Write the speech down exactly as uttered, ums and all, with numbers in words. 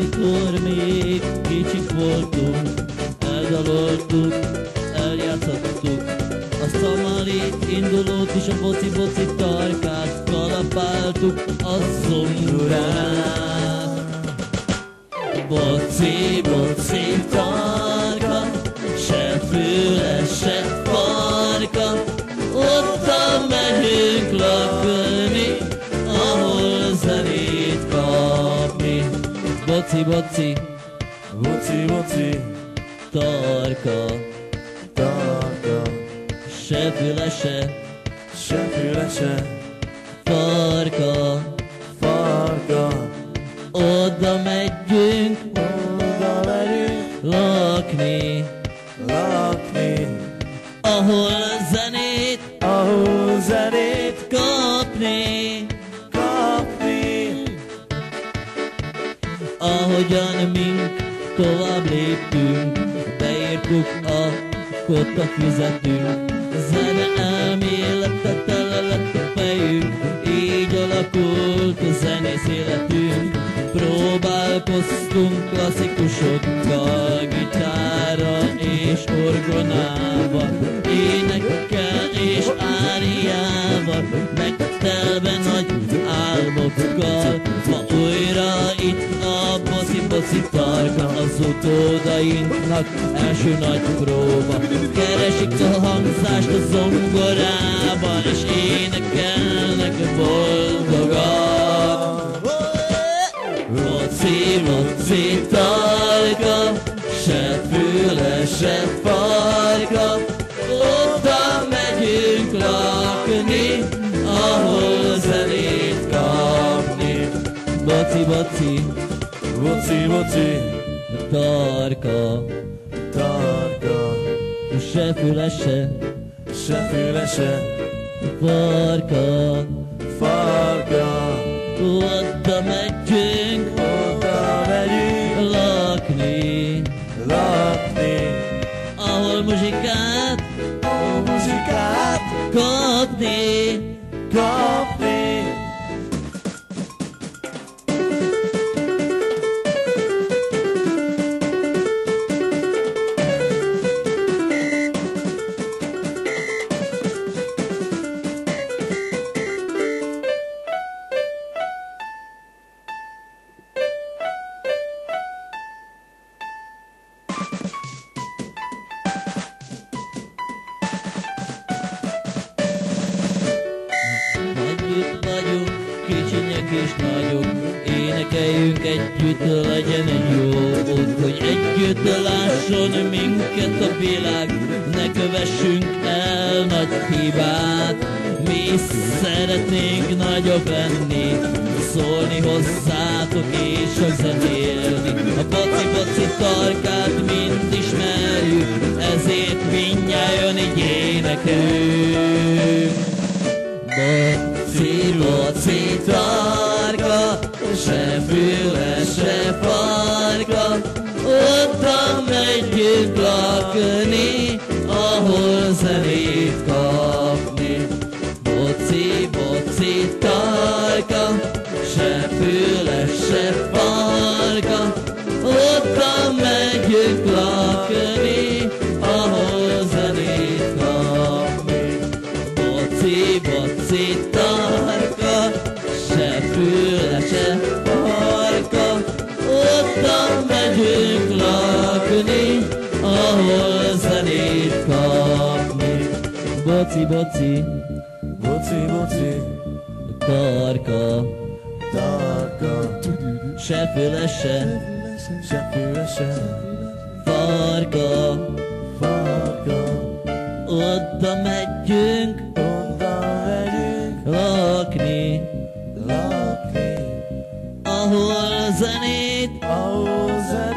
amikor még kicsik voltunk, eldaloltuk, eljátszottuk a szamali indulót és a boci-boci tarkát, kalapáltuk a zongorát. Boci-boci tarka, se füle, se farka, oda megyünk lakni, ahol zenét kapni. Boci-boci, Boci-boci tarka, tarka, se füle, se se füle, se farka, farka, oda megyünk oda megyünk lakni, lakni, ahol zenét ahol zenét kapni. kapni. Ahogyan mink tovább léptünk, beírtuk a kotta fizetünk. Zene elméletet tele lett a fejünk, így alakult a zenész életünk. Próbálkoztunk klasszikusokkal, gitárra és orgonával, énekkel és áriával, megtelve nagy álmokkal. Ma újra itt a boci-boci tarka, az utódainknak első nagy próba. Keresik a hangzást a zongorában, és énekelnek boldogan. Boci-boci tarka, se füle, se farka, oda megyünk lakni, ahol zenét kapni. Boci-boci, Boci-boci tarka, tarka, se füle, se se füle, se farka, farka, oda megyünk oda megyünk lakni, lakni, ahol muzsikát a muzsikát kapni. kapni. Együtt vagyunk, kicsinyek és nagyok, énekeljünk együtt, legyen egy jó út, hogy együtt lásson minket a világ, ne kövessünk el nagy hibát. Mi is szeretnénk nagyok lenni, szólni hozzátok és csak zenélni. A boci-boci tarkát mind ismerjük, ezért mindnyájan így énekelünk. Boci-boci tarka, se füle, se farka, oda megyünk lakni, ahol zenét kapni. Boci-boci tarka, se füle, se farka, oda megyünk lakni, ahol zenét kapni. Boci-boci tarka, se füle, se farka, oda megyünk lakni, ahol zenét kapni. Boci-boci Boci-boci tarka, tarka, se füle, se se füle, se farka, farka, oda megyünk oda megyünk lakni, lakni, ahol zenét ahol zenét